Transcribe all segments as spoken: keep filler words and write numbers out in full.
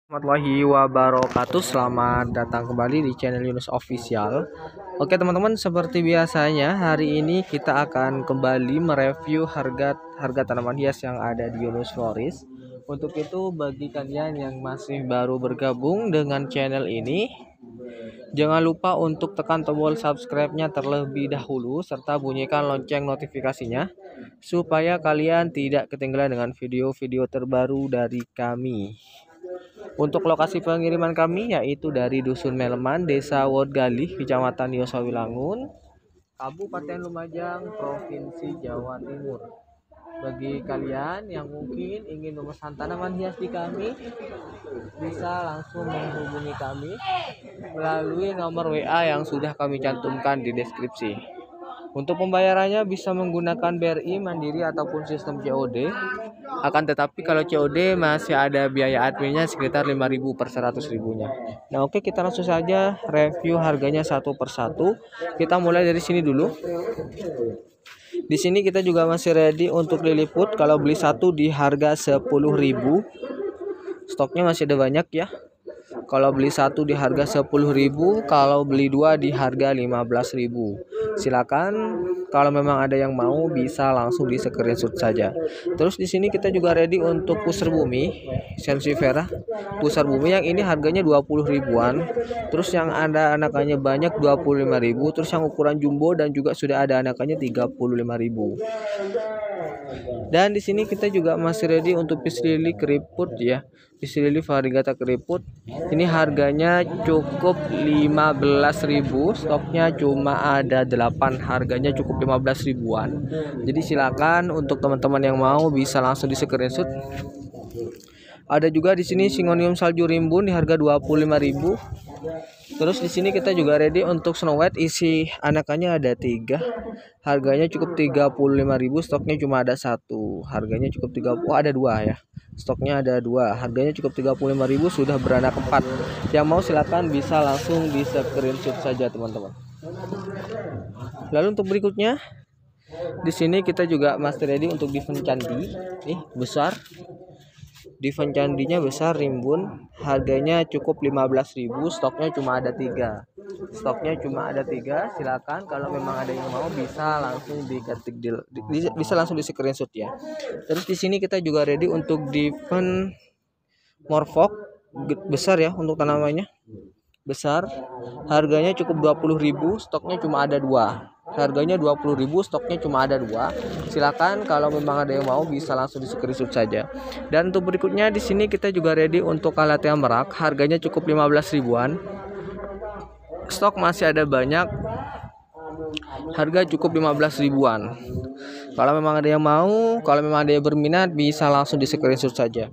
Warahmatullahi wabarakatuh. Selamat datang kembali di channel Yunus Official. Oke teman-teman, seperti biasanya hari ini kita akan kembali mereview harga harga tanaman hias yang ada di Yunus Florist. Untuk itu bagi kalian yang masih baru bergabung dengan channel ini, jangan lupa untuk tekan tombol subscribe-nya terlebih dahulu serta bunyikan lonceng notifikasinya supaya kalian tidak ketinggalan dengan video-video terbaru dari kami. Untuk lokasi pengiriman kami yaitu dari Dusun Meleman, Desa Wodgalih, Kecamatan Yosawilangun, Kabupaten Lumajang, Provinsi Jawa Timur. Bagi kalian yang mungkin ingin memesan tanaman hias di kami, bisa langsung menghubungi kami melalui nomor W A yang sudah kami cantumkan di deskripsi. Untuk pembayarannya bisa menggunakan B R I, Mandiri ataupun sistem C O D. Akan tetapi kalau C O D masih ada biaya adminnya sekitar lima ribu per seratus ribunya. Nah, oke, kita langsung saja review harganya satu persatu. Kita mulai dari sini dulu. Di sini kita juga masih ready untuk diliput. Kalau beli satu di harga sepuluh ribu. Stoknya masih ada banyak ya. Kalau beli satu di harga sepuluh ribu, kalau beli dua di harga lima belas ribu. Silakan kalau memang ada yang mau bisa langsung di screenshot saja. Terus di sini kita juga ready untuk pusar bumi Sensifera. Pusar bumi yang ini harganya dua puluh ribuan. Terus yang ada anakannya banyak dua puluh lima ribu. Terus yang ukuran jumbo dan juga sudah ada anakannya tiga puluh lima ribu. Dan di sini kita juga masih ready untuk Peace Lily keriput ya. Peace Lily variegata keriput. Ini harganya cukup lima belas ribu. Stoknya cuma ada delapan. Harganya cukup lima belas ribuan. Jadi silakan untuk teman-teman yang mau bisa langsung di screenshot. Ada juga di sini Syngonium salju rimbun di harga dua puluh lima ribu. Terus di sini kita juga ready untuk Snow White, isi anakannya ada tiga. Harganya cukup tiga puluh lima ribu, stoknya cuma ada satu. Harganya cukup tiga puluh, oh ada dua ya. Stoknya ada dua. Harganya cukup tiga puluh lima ribu, sudah beranak empat. Yang mau silakan bisa langsung di screenshot saja teman-teman. Lalu untuk berikutnya di sini kita juga masih ready untuk Diven Candi. Nih, besar. Diven candinya besar rimbun, harganya cukup lima belas ribu, stoknya cuma ada tiga. Stoknya cuma ada tiga. Silakan kalau memang ada yang mau bisa langsung diketik di, di bisa langsung di screenshot ya. Terus di sini kita juga ready untuk Diven Morfok besar ya, untuk tanamannya besar. Harganya cukup dua puluh ribu, stoknya cuma ada dua. Harganya dua puluh ribu, stoknya cuma ada dua. Silakan kalau memang ada yang mau bisa langsung di screenshot saja. Dan untuk berikutnya di sini kita juga ready untuk Calathea merak, harganya cukup lima belas ribuan. Stok masih ada banyak. Harga cukup lima belas ribuan. Kalau memang ada yang mau, kalau memang ada yang berminat bisa langsung di screenshot saja.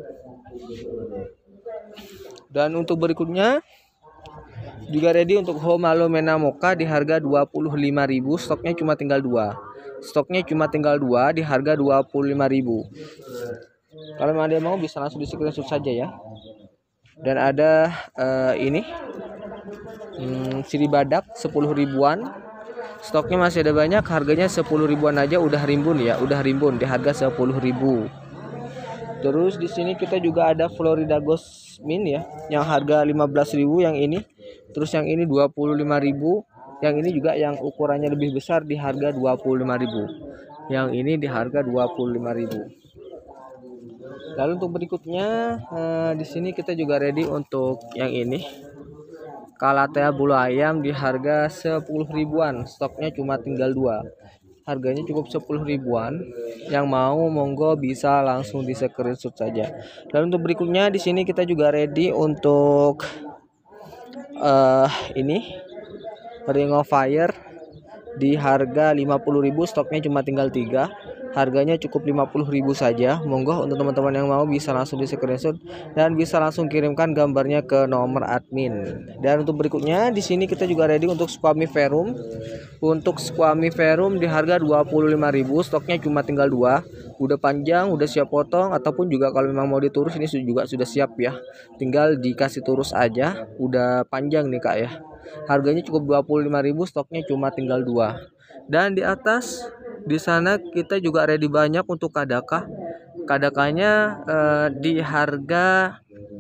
Dan untuk berikutnya juga ready untuk Homalomena Mocha di harga dua puluh lima ribu, stoknya cuma tinggal dua. Stoknya cuma tinggal dua di harga dua puluh lima ribu. Kalau ada yang mau bisa langsung di screenshot saja ya. Dan ada uh, ini hmm, sirih badak sepuluh ribuan. Stoknya masih ada banyak, harganya sepuluh ribuan aja udah rimbun ya, udah rimbun di harga sepuluh ribu. Terus di sini kita juga ada Florida Gosmin ya, yang harga lima belas ribu yang ini. Terus yang ini dua puluh lima ribu. Yang ini juga yang ukurannya lebih besar di harga dua puluh lima ribu. Yang ini di harga dua puluh lima ribu. Lalu untuk berikutnya eh, di sini kita juga ready untuk yang ini. Calathea bulu ayam di harga sepuluh ribuan. Stoknya cuma tinggal dua. Harganya cukup sepuluh ribuan. Yang mau monggo bisa langsung di screenshot saja. Lalu untuk berikutnya di sini kita juga ready untuk uh, ini Ring of Fire di harga lima puluh ribu, stoknya cuma tinggal tiga. Harganya cukup lima puluh ribu saja. Monggo untuk teman-teman yang mau bisa langsung di screenshot dan bisa langsung kirimkan gambarnya ke nomor admin. Dan untuk berikutnya di sini kita juga ready untuk Squamiferum. Untuk Squamiferum di harga dua puluh lima ribu, stoknya cuma tinggal dua. Udah panjang, udah siap potong, ataupun juga kalau memang mau diturus ini juga sudah siap ya. Tinggal dikasih turus aja. Udah panjang nih Kak ya. Harganya cukup dua puluh lima ribu, stoknya cuma tinggal dua. Dan di atas di sana kita juga ready banyak untuk Kadaka. Kadakanya eh, di harga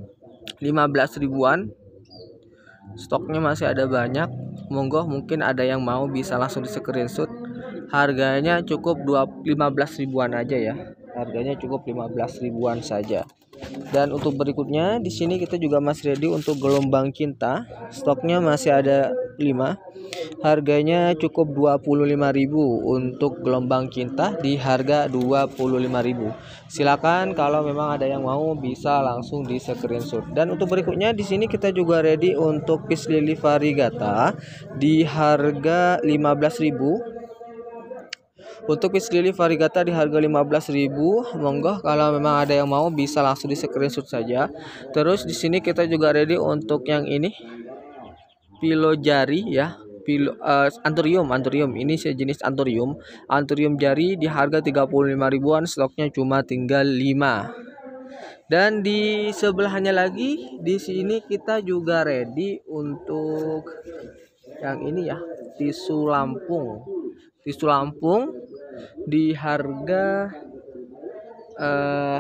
lima belas ribuan. Stoknya masih ada banyak. Monggo mungkin ada yang mau bisa langsung di screenshot. Harganya cukup lima belas ribuan aja ya. Harganya cukup lima belas ribuan saja. Dan untuk berikutnya di sini kita juga masih ready untuk gelombang cinta. Stoknya masih ada lima. Harganya cukup dua puluh lima ribu untuk gelombang cinta di harga dua puluh lima ribu. Silakan kalau memang ada yang mau bisa langsung di screenshot. Dan untuk berikutnya di sini kita juga ready untuk Peace Lily Variegata di harga lima belas ribu. Untuk Peace Lily Variegata di harga lima belas ribu, monggo kalau memang ada yang mau bisa langsung di screenshot saja. Terus di sini kita juga ready untuk yang ini, pilo jari ya, pilo uh, anthurium, anthurium ini sejenis anthurium, anthurium jari di harga tiga puluh lima ribuan, stoknya cuma tinggal lima. Dan di sebelahnya lagi di sini kita juga ready untuk yang ini ya, tisu Lampung. Tisu Lampung di harga eh,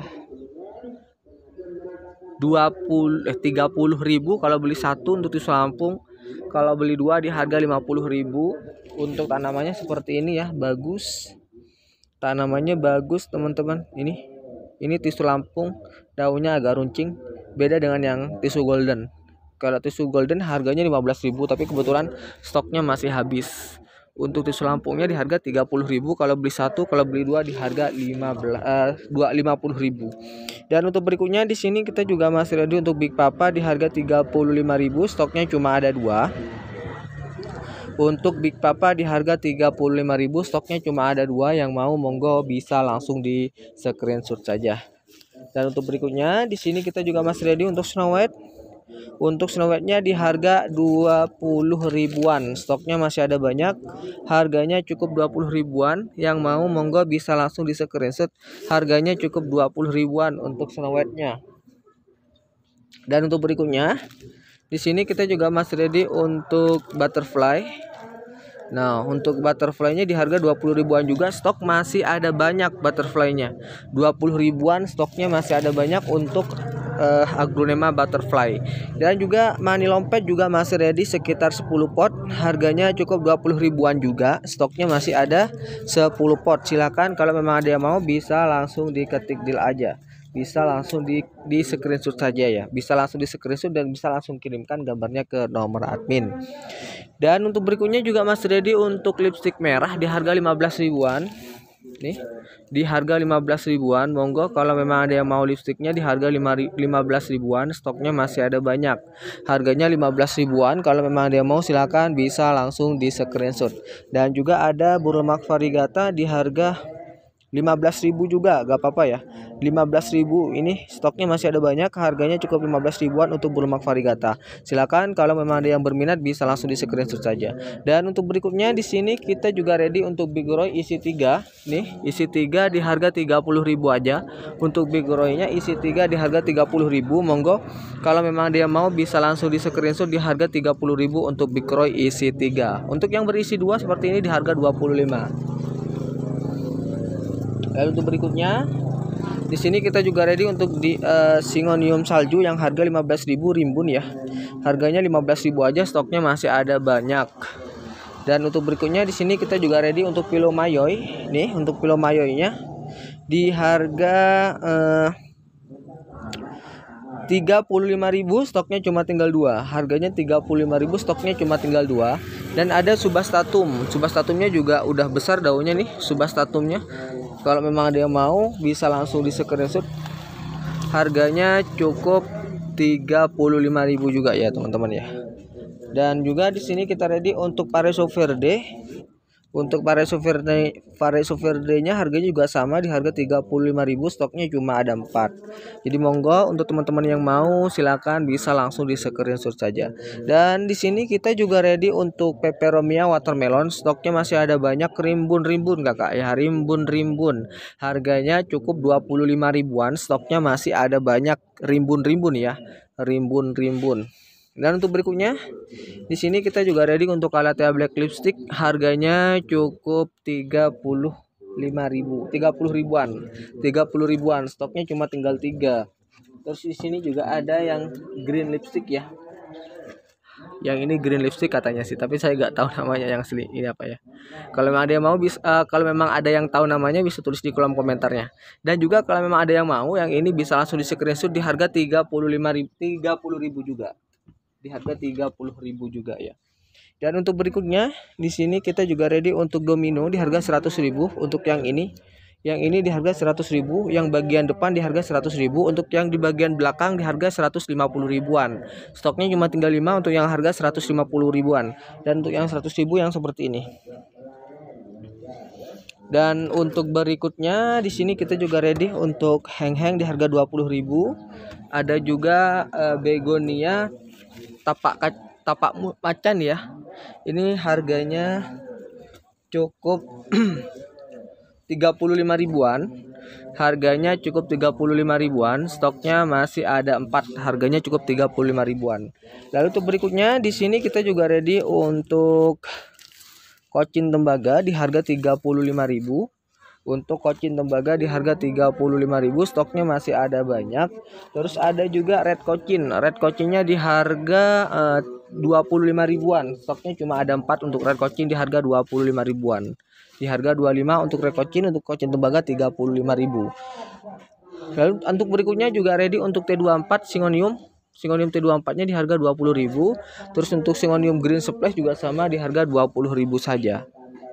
dua puluh eh tiga puluh ribu kalau beli satu untuk tisu Lampung. Kalau beli dua di harga lima puluh ribu. Untuk tanamannya seperti ini ya, bagus. Tanamannya bagus, teman-teman. Ini ini tisu Lampung, daunnya agak runcing, beda dengan yang tisu golden. Kalau tisu golden harganya lima belas ribu, tapi kebetulan stoknya masih habis. Untuk tisu Lampungnya di harga tiga puluh ribu kalau beli satu, kalau beli dua di harga lima puluh ribu. Dan untuk berikutnya di sini kita juga masih ready untuk Big Papa di harga tiga puluh lima ribu, stoknya cuma ada dua. Untuk Big Papa di harga tiga puluh lima ribu, stoknya cuma ada dua. Yang mau monggo bisa langsung di screenshot saja. Dan untuk berikutnya di sini kita juga masih ready untuk Snow White. Untuk Snow White-nya di harga dua puluh ribuan. Stoknya masih ada banyak. Harganya cukup dua puluh ribuan. Yang mau monggo bisa langsung di screenshot. Harganya cukup dua puluh ribuan untuk Snow White-nya. Dan untuk berikutnya di sini kita juga masih ready untuk butterfly. Nah, untuk butterfly-nya di harga dua puluh ribuan juga, stok masih ada banyak butterfly-nya. dua puluh ribuan stoknya masih ada banyak untuk uh, Aglonema butterfly. Dan juga mani lompet juga masih ready sekitar sepuluh pot. Harganya cukup dua puluh ribuan juga. Stoknya masih ada sepuluh pot. Silakan kalau memang ada yang mau bisa langsung diketik deal aja. Bisa langsung di, di screenshot saja ya. Bisa langsung di screenshot dan bisa langsung kirimkan gambarnya ke nomor admin. Dan untuk berikutnya juga masih ready untuk lipstick merah di harga lima belas ribuan. Nih, di harga lima belas ribuan. Monggo kalau memang ada yang mau lipsticknya di harga lima belas ribuan, stoknya masih ada banyak. Harganya lima belas ribuan. Kalau memang ada yang mau silakan bisa langsung di screenshot. Dan juga ada Burlemark Variegata di harga lima belas ribu juga, gak apa-apa ya. lima belas ribu ini stoknya masih ada banyak, harganya cukup lima belas ribuan untuk Burlemark Variegata. Silakan kalau memang ada yang berminat bisa langsung di screenshot saja. Dan untuk berikutnya di sini kita juga ready untuk Big Roy isi tiga. Nih, isi tiga di harga tiga puluh ribu aja. Untuk Big Roy-nya isi tiga di harga tiga puluh ribu. Monggo kalau memang dia mau bisa langsung di screenshot di harga tiga puluh ribu untuk Big Roy isi tiga. Untuk yang berisi dua seperti ini di harga dua puluh lima. Lalu untuk berikutnya di sini kita juga ready untuk di uh, Syngonium salju yang harga lima belas ribu rimbun ya. Harganya lima belas ribu aja, stoknya masih ada banyak. Dan untuk berikutnya di sini kita juga ready untuk Pilo Mayoy. Nih, untuk Pilo Mayoy-nya di harga uh, tiga puluh lima ribu, stoknya cuma tinggal dua. Harganya tiga puluh lima ribu, stoknya cuma tinggal dua. Dan ada Subastatum. Subastatumnya juga udah besar daunnya nih, Subastatumnya. Kalau memang ada yang mau bisa langsung di screenshot. Harganya cukup tiga puluh lima ribu juga ya, teman-teman ya. Dan juga di sini kita ready untuk Paraiso Verde. Untuk Paraiso Verde, Paraiso Verde-nya harganya juga sama di harga tiga puluh lima ribu, stoknya cuma ada empat. Jadi monggo untuk teman-teman yang mau silakan bisa langsung di screenshot saja. Dan di sini kita juga ready untuk Peperomia watermelon, stoknya masih ada banyak, rimbun-rimbun Kakak ya, rimbun-rimbun. Harganya cukup dua puluh lima ribuan, stoknya masih ada banyak, rimbun-rimbun ya, rimbun-rimbun. Dan untuk berikutnya di sini kita juga ready untuk Calathea Black Lipstick, harganya cukup tiga puluh lima ribu, tiga puluh ribuan, tiga puluh ribuan, stoknya cuma tinggal tiga. Terus di sini juga ada yang green lipstick ya. Yang ini green lipstick katanya sih, tapi saya nggak tahu namanya yang asli ini apa ya. Kalau memang ada yang mau bisa, uh, kalau memang ada yang tahu namanya bisa tulis di kolom komentarnya. Dan juga kalau memang ada yang mau, yang ini bisa langsung di screenshot di harga tiga puluh lima ribu, tiga puluh ribu juga. Di harga tiga puluh ribu juga ya. Dan untuk berikutnya di sini kita juga ready untuk domino di harga seratus ribu untuk yang ini. Yang ini di harga seratus ribu, yang bagian depan di harga seratus ribu, untuk yang di bagian belakang di harga seratus lima puluh ribuan. Stoknya cuma tinggal lima untuk yang harga seratus lima puluh ribuan. Dan untuk yang seratus ribu yang seperti ini. Dan untuk berikutnya di sini kita juga ready untuk hang-hang di harga dua puluh ribu. Ada juga uh, begonia tapak tapak macan ya. Ini harganya cukup tiga puluh lima ribuan. Harganya cukup tiga puluh lima ribuan. Stoknya masih ada empat. Harganya cukup tiga puluh lima ribuan. Lalu untuk berikutnya di sini kita juga ready untuk kocin tembaga di harga tiga puluh lima ribu. Untuk kocin tembaga di harga tiga puluh lima ribu, stoknya masih ada banyak. Terus ada juga red kocin. Red kocinnya di harga uh, dua puluh lima ribuan. Stoknya cuma ada empat untuk red kocin di harga dua puluh lima ribuan. Di harga dua puluh lima untuk red kocin, untuk kocin tembaga tiga puluh lima ribu. Lalu untuk berikutnya juga ready untuk T dua puluh empat Syngonium. Syngonium T dua puluh empat-nya di harga dua puluh ribu. Terus untuk Syngonium Green Splash juga sama di harga dua puluh ribu saja.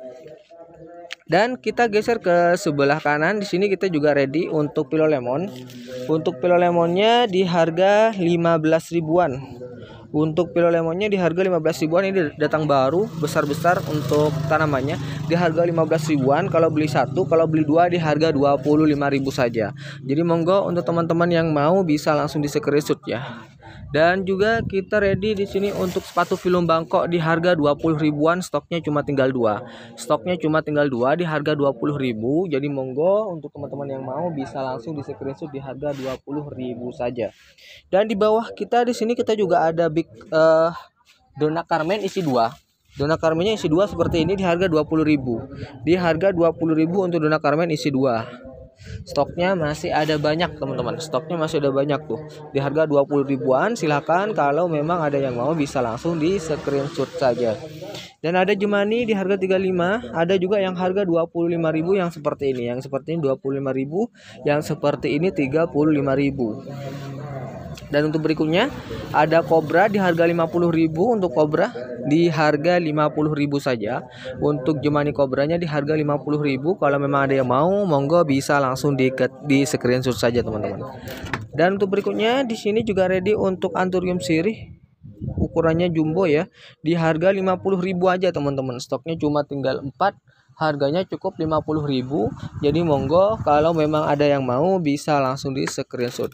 Dan kita geser ke sebelah kanan. Di sini kita juga ready untuk Pilo Lemon. Untuk Pilo Lemonnya di harga lima belas ribuan. Untuk Pilo Lemonnya di harga lima belas ribuan. Ini datang baru besar-besar untuk tanamannya di harga lima belas ribuan. Kalau beli satu, kalau beli dua di harga dua puluh lima ribu saja. Jadi monggo untuk teman-teman yang mau bisa langsung di screenshot ya. Dan juga kita ready di sini untuk sepatu film Bangkok di harga dua puluh ribuan. Stoknya cuma tinggal dua. Stoknya cuma tinggal dua di harga dua puluh ribu. Jadi monggo untuk teman-teman yang mau bisa langsung di screenshot di harga dua puluh ribu saja. Dan di bawah kita di sini kita juga ada big uh, Donna Carmen isi dua. Donna Carmennya isi dua seperti ini di harga dua puluh ribu. Di harga dua puluh ribu untuk Donna Carmen isi dua. Stoknya masih ada banyak teman-teman. Stoknya masih ada banyak tuh. Di harga dua puluh ribuan. Silahkan kalau memang ada yang mau bisa langsung di screenshot saja. Dan ada Jemani di harga tiga puluh lima. Ada juga yang harga dua puluh lima ribu yang seperti ini. Yang seperti ini dua puluh lima ribu. Yang seperti ini tiga puluh lima ribu. Dan untuk berikutnya ada Cobra di harga lima puluh ribu. Untuk Cobra di harga lima puluh ribu saja. Untuk Jemani Cobranya di harga lima puluh ribu. Kalau memang ada yang mau, monggo bisa langsung di di screenshot saja teman-teman. Dan untuk berikutnya di sini juga ready untuk Anthurium sirih. Ukurannya jumbo ya. Di harga lima puluh ribu aja teman-teman. Stoknya cuma tinggal empat. Harganya cukup lima puluh ribu. Jadi monggo kalau memang ada yang mau bisa langsung di screenshot.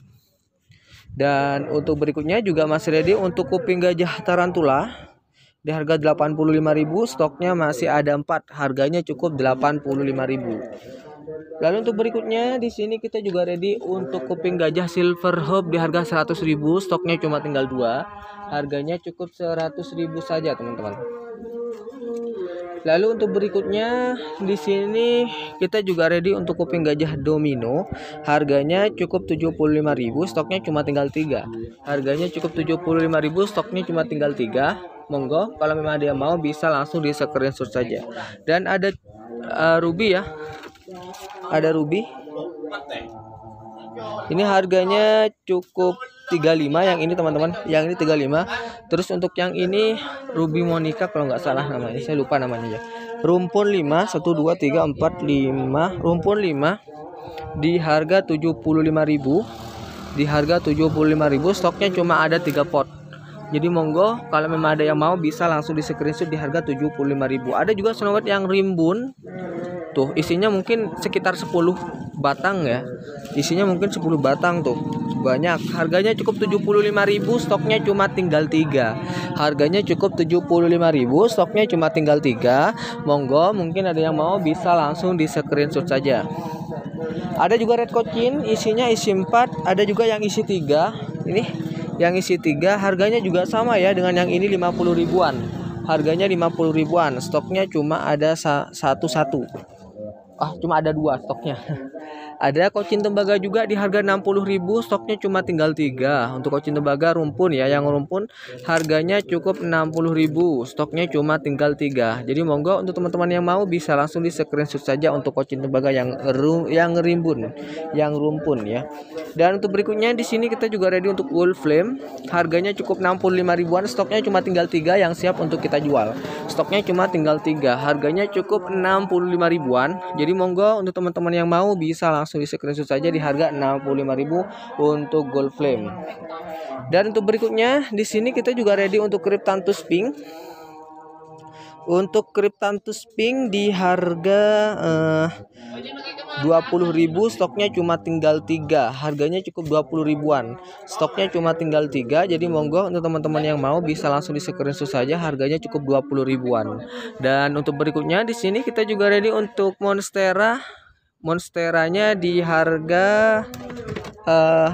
Dan untuk berikutnya juga masih ready untuk kuping gajah tarantula di harga delapan puluh lima ribu. Stoknya masih ada empat. Harganya cukup delapan puluh lima ribu. Lalu untuk berikutnya di sini kita juga ready untuk kuping gajah silver hope di harga seratus ribu. Stoknya cuma tinggal dua. Harganya cukup seratus ribu saja teman-teman. Lalu untuk berikutnya di sini kita juga ready untuk kuping gajah domino. Harganya cukup tujuh puluh lima ribu, stoknya cuma tinggal tiga. Harganya cukup tujuh puluh lima ribu, stoknya cuma tinggal tiga. Monggo kalau memang ada yang mau bisa langsung di screenshot saja. Dan ada uh, ruby ya. Ada ruby. Ini harganya cukup tiga puluh lima yang ini teman-teman. Yang ini tiga puluh lima. Terus untuk yang ini Ruby Monica kalau nggak salah namanya. Saya lupa namanya ya. Rumpun lima, satu, dua, tiga, empat, lima. Rumpun lima di harga tujuh puluh lima ribu. Di harga tujuh puluh lima ribu. Stoknya cuma ada tiga pot. Jadi monggo kalau memang ada yang mau bisa langsung di screenshot di harga tujuh puluh lima ribu. Ada juga Snow White yang rimbun. Tuh isinya mungkin sekitar sepuluh batang ya. Isinya mungkin sepuluh batang tuh. Banyak. Harganya cukup tujuh puluh lima ribu, stoknya cuma tinggal tiga. Harganya cukup tujuh puluh lima ribu, stoknya cuma tinggal tiga. Monggo mungkin ada yang mau bisa langsung di screenshot saja. Ada juga red cochin, isinya isi empat, ada juga yang isi tiga. Ini yang isi tiga, harganya juga sama ya dengan yang ini lima puluh ribuan. Harganya lima puluh ribuan, stoknya cuma ada satu-satu. Ah, cuma ada dua stoknya. Ada kocin tembaga juga di harga enam puluh ribu, stoknya cuma tinggal tiga. Untuk kocin tembaga rumpun ya, yang rumpun harganya cukup enam puluh ribu, stoknya cuma tinggal tiga. Jadi monggo untuk teman-teman yang mau bisa langsung di screenshot saja untuk kocin tembaga yang yang rimbun, yang rumpun ya. Dan untuk berikutnya di sini kita juga ready untuk Wolf Flame, harganya cukup enam puluh lima ribuan, stoknya cuma tinggal tiga yang siap untuk kita jual. Stoknya cuma tinggal tiga, harganya cukup enam puluh lima ribuan. Jadi monggo untuk teman-teman yang mau bisa langsung di screenshot saja di harga enam puluh lima ribu untuk Gold Flame. Dan untuk berikutnya di sini kita juga ready untuk Cryptanthus Pink. Untuk Cryptanthus Pink di harga eh, dua puluh ribu, stoknya cuma tinggal tiga, harganya cukup dua puluh ribuan, stoknya cuma tinggal tiga. Jadi monggo untuk teman-teman yang mau bisa langsung di screenshot saja, harganya cukup dua puluh ribuan. Dan untuk berikutnya di sini kita juga ready untuk Monstera. Monsteranya di harga uh,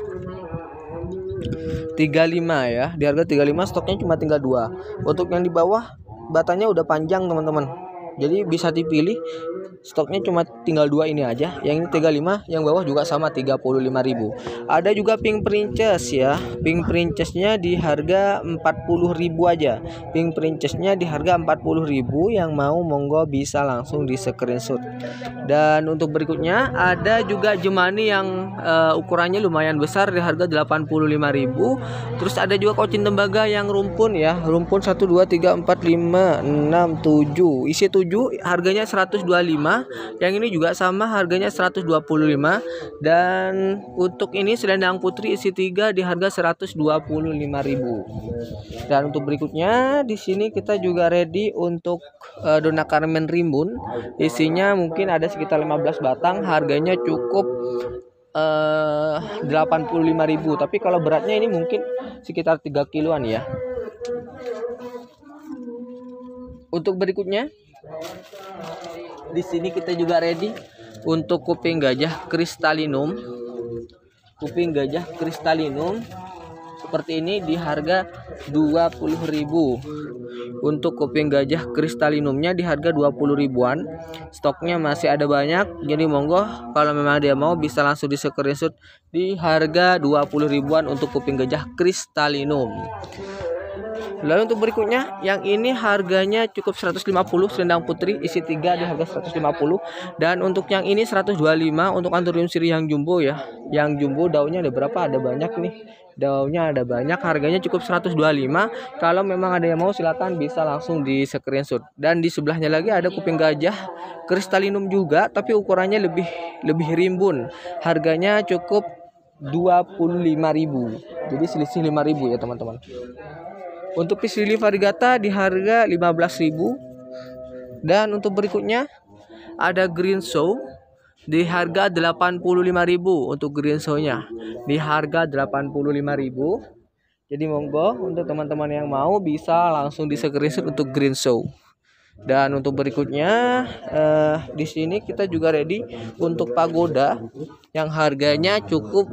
tiga puluh lima ya, di harga tiga puluh lima, stoknya cuma tinggal dua. Untuk yang di bawah batanya udah panjang teman-teman, jadi bisa dipilih, stoknya cuma tinggal dua ini aja. Yang ini tiga puluh lima, yang bawah juga sama tiga puluh lima ribu. Ada juga Pink Princess ya, Pink Princessnya di harga empat puluh ribu aja. Pink Princessnya di harga empat puluh ribu, yang mau monggo bisa langsung di screenshot. Dan untuk berikutnya ada juga Jemani yang uh, ukurannya lumayan besar di harga delapan puluh lima ribu. Terus ada juga kocin tembaga yang rumpun ya, rumpun satu dua tiga empat lima enam tujuh, isi tujuh, harganya seratus dua puluh lima. Yang ini juga sama, harganya seratus dua puluh lima. Dan untuk ini selendang putri isi tiga di harga seratus dua puluh lima ribu. Dan untuk berikutnya di sini kita juga ready untuk uh, Donna Carmen rimbun. Isinya mungkin ada sekitar lima belas batang, harganya cukup uh, delapan puluh lima ribu. Tapi kalau beratnya ini mungkin sekitar tiga kiloan ya. Untuk berikutnya di sini kita juga ready untuk kuping gajah Crystallinum. Kuping gajah Crystallinum seperti ini di harga dua puluh ribu. Untuk kuping gajah Crystallinumnya di harga dua puluh ribuan. Stoknya masih ada banyak. Jadi monggo kalau memang dia mau bisa langsung di screenshot di harga dua puluh ribuan untuk kuping gajah Crystallinum. Lalu untuk berikutnya yang ini harganya cukup seratus lima puluh, selendang putri isi tiga di harga seratus lima puluh. Dan untuk yang ini seratus dua puluh lima untuk Anthurium siri yang jumbo ya. Yang jumbo daunnya ada berapa? Ada banyak nih. Daunnya ada banyak, harganya cukup seratus dua puluh lima. Kalau memang ada yang mau silakan bisa langsung di screenshot. Dan di sebelahnya lagi ada kuping gajah Crystallinum juga, tapi ukurannya lebih lebih rimbun. Harganya cukup dua puluh lima ribu. Jadi selisih lima ribu ya teman-teman. Untuk Peace Lily variegata di harga lima belas ribu. Dan untuk berikutnya ada Green Show di harga delapan puluh lima ribu. Untuk Green Show-nya di harga delapan puluh lima ribu. Jadi monggo untuk teman-teman yang mau bisa langsung di screenshot untuk Green Show. Dan untuk berikutnya eh, di sini kita juga ready untuk Pagoda yang harganya cukup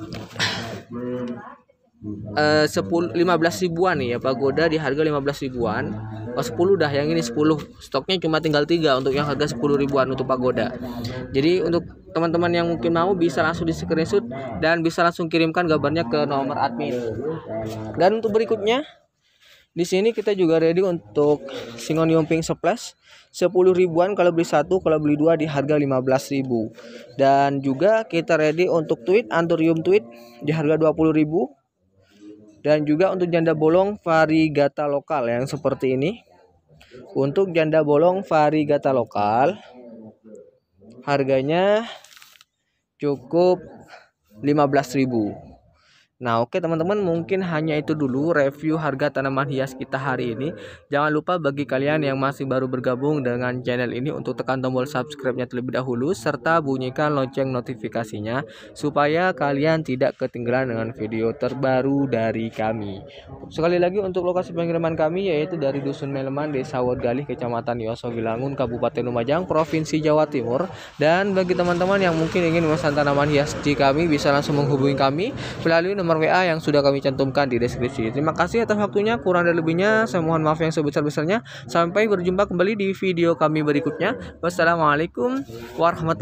Uh, sepuluh lima belas ribuan nih ya. Pagoda di harga lima belas ribuan. Oh sepuluh dah, yang ini sepuluh. Stoknya cuma tinggal tiga untuk yang harga sepuluh ribuan untuk Pagoda. Jadi untuk teman-teman yang mungkin mau bisa langsung di screenshot dan bisa langsung kirimkan gambarnya ke nomor admin. Dan untuk berikutnya di sini kita juga ready untuk Syngonium Pink Splash sepuluh ribuan kalau beli satu, kalau beli dua di harga lima belas ribu. Dan juga kita ready untuk Tweed Anthurium Tweed di harga dua puluh ribu. Dan juga untuk janda bolong variegata lokal yang seperti ini. Untuk janda bolong variegata lokal harganya cukup lima belas ribu. Nah oke teman-teman, mungkin hanya itu dulu review harga tanaman hias kita hari ini. Jangan lupa bagi kalian yang masih baru bergabung dengan channel ini untuk tekan tombol subscribe-nya terlebih dahulu serta bunyikan lonceng notifikasinya supaya kalian tidak ketinggalan dengan video terbaru dari kami. Sekali lagi untuk lokasi pengiriman kami yaitu dari Dusun Meleman, Desa Wodgalih, Kecamatan Yosowilangun, Kabupaten Lumajang, Provinsi Jawa Timur. Dan bagi teman-teman yang mungkin ingin memesan tanaman hias di kami bisa langsung menghubungi kami melalui nomor nomor W A yang sudah kami cantumkan di deskripsi. Terima kasih atas waktunya, kurang dan lebihnya saya mohon maaf yang sebesar-besarnya. Sampai berjumpa kembali di video kami berikutnya. Wassalamualaikum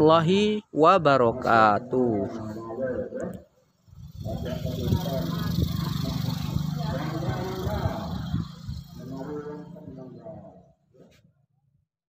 warahmatullahi wabarakatuh.